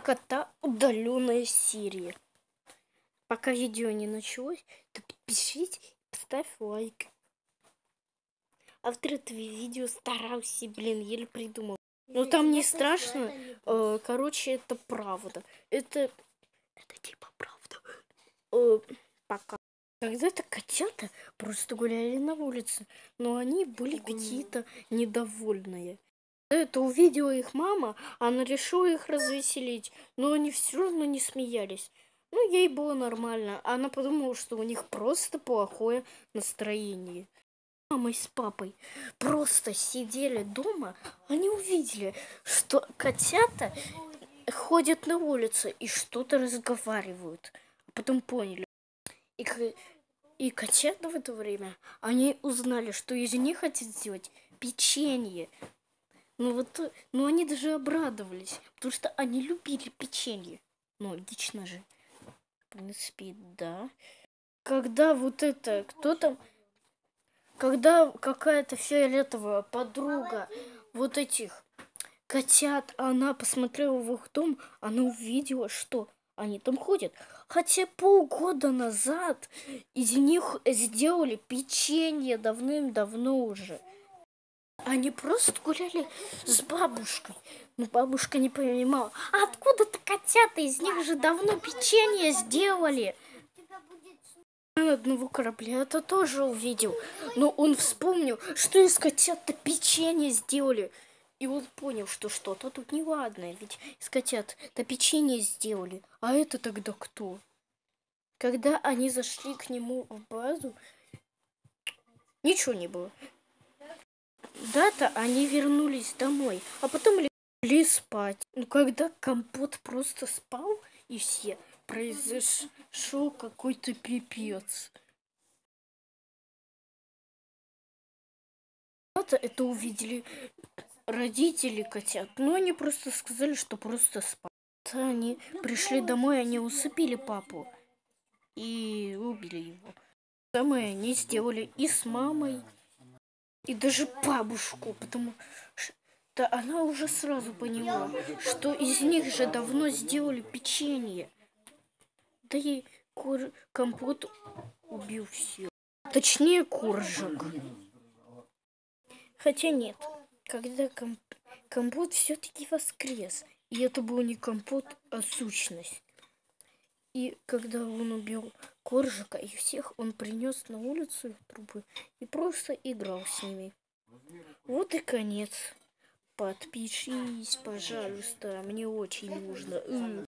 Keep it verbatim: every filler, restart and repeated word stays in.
кота удаленная серия. Пока видео не началось, то подпишись и поставь лайк. Автор этого видео старался, блин, еле придумал. Но там не страшно. Э, короче, это правда. Это, это типа правда. Э, пока. Когда-то котята просто гуляли на улице, но они были какие-то недовольные. Это увидела их мама, она решила их развеселить, но они все равно не смеялись. Ну, ей было нормально. Она подумала, что у них просто плохое настроение. Мама с папой просто сидели дома, они увидели, что котята ходят на улице и что-то разговаривают. А потом поняли. И, и котята в это время, они узнали, что из них хотят сделать печенье. Ну вот, ну они даже обрадовались, потому что они любили печенье. Ну, логично же. В принципе, да. Когда вот это, кто там, когда какая-то фиолетовая подруга вот этих котят, она посмотрела в их дом, она увидела, что они там ходят. Хотя полгода назад из них сделали печенье давным-давно уже. Они просто гуляли с бабушкой. Но бабушка не понимала, а откуда-то котята, из них же давно печенье сделали. На одного корабля это тоже увидел. Но он вспомнил, что из котят-то печенье сделали. И он понял, что что-то тут неладное. Ведь из котят-то печенье сделали. А это тогда кто? Когда они зашли к нему в базу, ничего не было. Да-то они вернулись домой, а потом легли спать. Ну, когда Компот просто спал, и все, произошел какой-то пипец. Да-то это увидели родители котят, но они просто сказали, что просто спали. Они пришли домой, они усыпили папу и убили его. Самое они сделали и с мамой, и даже бабушку, потому что она уже сразу поняла, что из них же давно сделали печенье. Да и кур... Компот убил все. Точнее, Коржик. Хотя нет, когда комп... Компот все-таки воскрес. И это был не компот, а сущность. И когда он убил Коржика и всех, он принес на улицу трупы и просто играл с ними. Вот и конец. Подпишись, пожалуйста, мне очень нужно.